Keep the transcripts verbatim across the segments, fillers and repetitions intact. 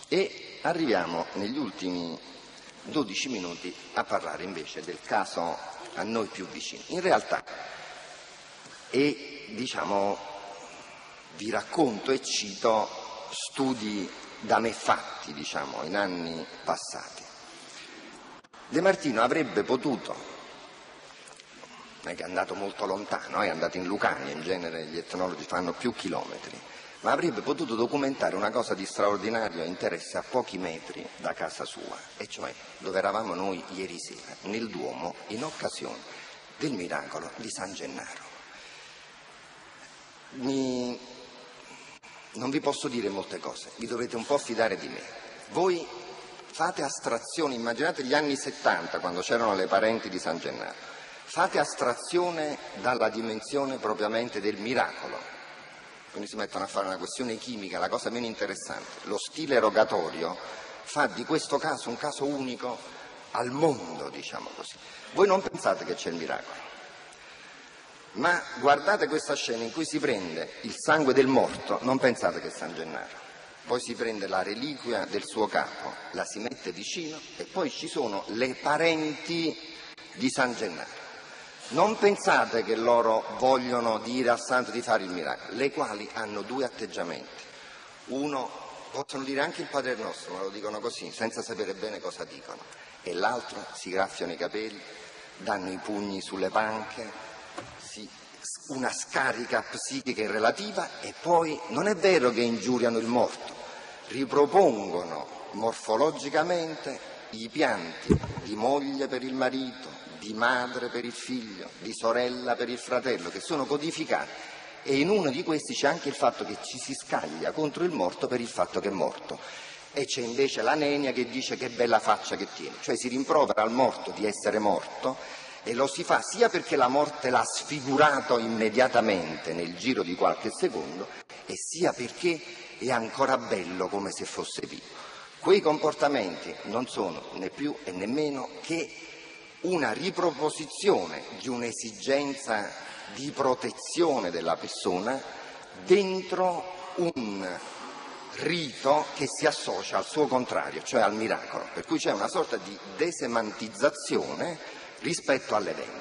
E arriviamo negli ultimi dodici minuti a parlare invece del caso a noi più vicino. In realtà, e diciamo, vi racconto e cito studi da me fatti, diciamo, in anni passati. De Martino avrebbe potuto, non è che è andato molto lontano, è andato in Lucania, in genere gli etnologi fanno più chilometri, ma avrebbe potuto documentare una cosa di straordinario interesse a pochi metri da casa sua, e cioè dove eravamo noi ieri sera, nel Duomo, in occasione del miracolo di San Gennaro. Mi... Non vi posso dire molte cose, vi dovrete un po' fidare di me. Voi fate astrazione, immaginate gli anni settanta, quando c'erano le parenti di San Gennaro, fate astrazione dalla dimensione propriamente del miracolo. Quindi si mettono a fare una questione chimica, la cosa meno interessante. Lo stile rogatorio fa di questo caso un caso unico al mondo, diciamo così. Voi non pensate che c'è il miracolo, ma guardate questa scena in cui si prende il sangue del morto, non pensate che è San Gennaro. Poi si prende la reliquia del suo capo, la si mette vicino e poi ci sono le parenti di San Gennaro. Non pensate che loro vogliono dire al santo di fare il miracolo, le quali hanno due atteggiamenti. Uno, possono dire anche il Padre Nostro, ma lo dicono così, senza sapere bene cosa dicono. E l'altro si graffiano i capelli, danno i pugni sulle panche, si, una scarica psichica relativa, e poi non è vero che ingiuriano il morto, ripropongono morfologicamente i pianti di moglie per il marito, di madre per il figlio, di sorella per il fratello, che sono codificati, e in uno di questi c'è anche il fatto che ci si scaglia contro il morto per il fatto che è morto, e c'è invece la nenia che dice che bella faccia che tiene, cioè si rimprovera al morto di essere morto, e lo si fa sia perché la morte l'ha sfigurato immediatamente nel giro di qualche secondo, e sia perché è ancora bello come se fosse vivo. Quei comportamenti non sono né più e nemmeno che una riproposizione di un'esigenza di protezione della persona dentro un rito che si associa al suo contrario, cioè al miracolo, per cui c'è una sorta di desemantizzazione rispetto all'evento.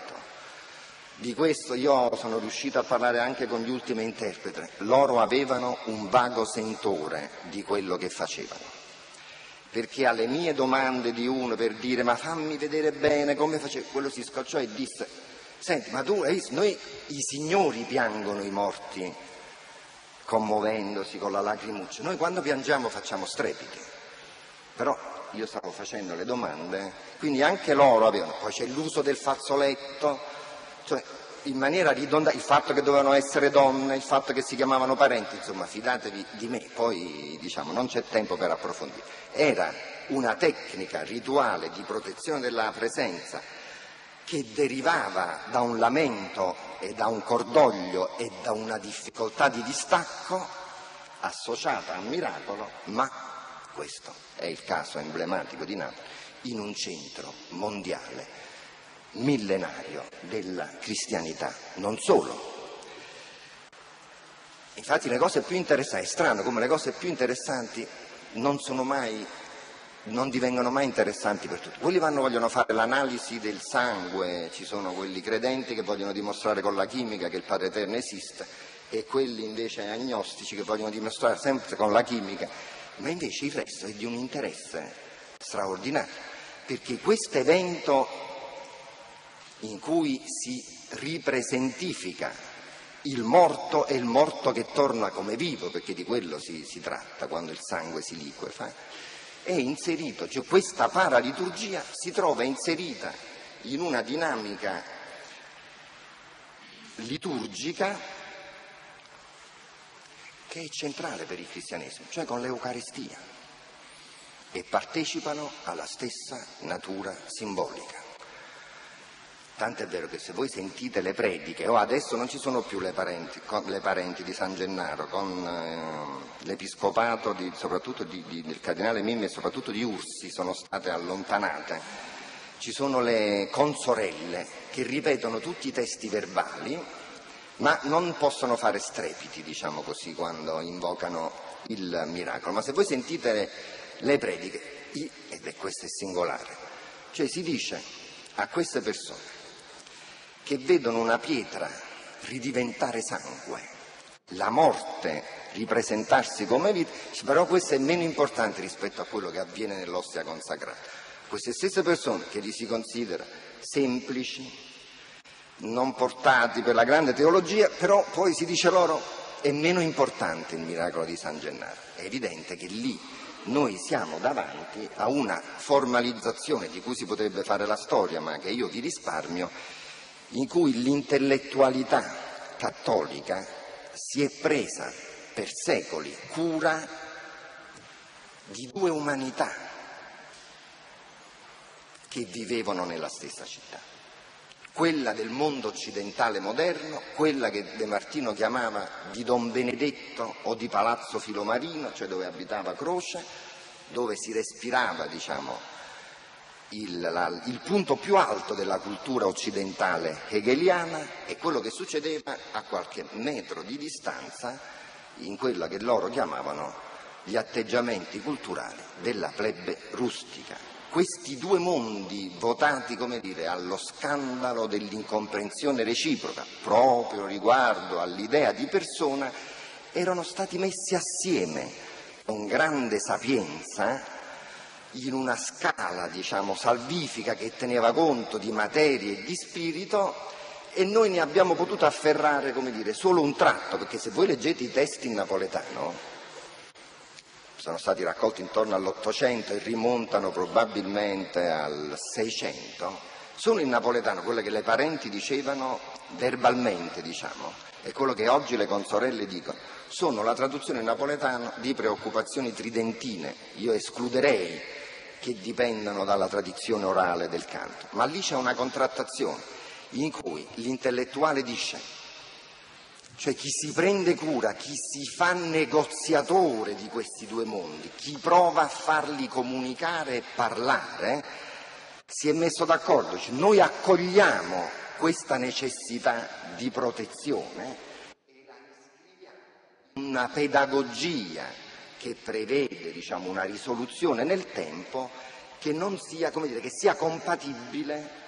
Di questo io sono riuscito a parlare anche con gli ultimi interpreti. Loro avevano un vago sentore di quello che facevano, perché alle mie domande di uno per dire ma fammi vedere bene come facevo, quello si scocciò e disse: senti, ma tu hai visto, noi i signori piangono i morti commuovendosi con la lacrimuccia, noi quando piangiamo facciamo strepiti. Però io stavo facendo le domande, quindi anche loro avevano, poi c'è l'uso del fazzoletto, cioè in maniera ridondante, il fatto che dovevano essere donne, il fatto che si chiamavano parenti, insomma fidatevi di me, poi diciamo non c'è tempo per approfondire. Era una tecnica rituale di protezione della presenza che derivava da un lamento e da un cordoglio e da una difficoltà di distacco associata al miracolo, ma questo è il caso emblematico di Napoli, in un centro mondiale millenario della cristianità, non solo. Infatti le cose più interessanti, è strano come le cose più interessanti non sono mai, non divengono mai interessanti per tutti. Quelli vanno, vogliono fare l'analisi del sangue, ci sono quelli credenti che vogliono dimostrare con la chimica che il Padre Eterno esiste, e quelli invece agnostici che vogliono dimostrare sempre con la chimica, ma invece il resto è di un interesse straordinario, perché questo evento in cui si ripresentifica il morto e il morto che torna come vivo, perché di quello si, si tratta quando il sangue si liquefa, è inserito, cioè questa paraliturgia si trova inserita in una dinamica liturgica che è centrale per il cristianesimo, cioè con l'Eucaristia, e partecipano alla stessa natura simbolica. Tanto è vero che se voi sentite le prediche, oh, adesso non ci sono più le parenti, le parenti di San Gennaro, con eh, l'episcopato di, soprattutto di, di, del cardinale Mimmi e soprattutto di Ursi sono state allontanate, ci sono le consorelle che ripetono tutti i testi verbali, ma non possono fare strepiti, diciamo così, quando invocano il miracolo. Ma se voi sentite le prediche, ed è questo è singolare, cioè si dice a queste persone che vedono una pietra ridiventare sangue, la morte ripresentarsi come vita, però questo è meno importante rispetto a quello che avviene nell'ostia consacrata. Queste stesse persone che li si considera semplici, non portati per la grande teologia, però poi si dice loro è meno importante il miracolo di San Gennaro. È evidente che lì noi siamo davanti a una formalizzazione di cui si potrebbe fare la storia, ma che io vi risparmio, in cui l'intellettualità cattolica si è presa per secoli cura di due umanità che vivevano nella stessa città, quella del mondo occidentale moderno, quella che De Martino chiamava di Don Benedetto o di Palazzo Filomarino, cioè dove abitava Croce, dove si respirava, diciamo, il, la, il punto più alto della cultura occidentale hegeliana, e quello che succedeva a qualche metro di distanza in quella che loro chiamavano gli atteggiamenti culturali della plebe rustica. Questi due mondi votati, come dire, allo scandalo dell'incomprensione reciproca, proprio riguardo all'idea di persona, erano stati messi assieme con grande sapienza in una scala, diciamo, salvifica che teneva conto di materie e di spirito, e noi ne abbiamo potuto afferrare, come dire, solo un tratto, perché se voi leggete i testi in napoletano, sono stati raccolti intorno all'Ottocento e rimontano probabilmente al Seicento, sono in napoletano quello che le parenti dicevano verbalmente, diciamo, e quello che oggi le consorelle dicono, sono la traduzione in napoletano di Preoccupazioni tridentine. Io escluderei che dipendano dalla tradizione orale del canto, ma lì c'è una contrattazione in cui l'intellettuale dice, cioè chi si prende cura, chi si fa negoziatore di questi due mondi, chi prova a farli comunicare e parlare, si è messo d'accordo, cioè noi accogliamo questa necessità di protezione e la iscriviamo in una pedagogia che prevede, diciamo, una risoluzione nel tempo che non sia, come dire, che sia compatibile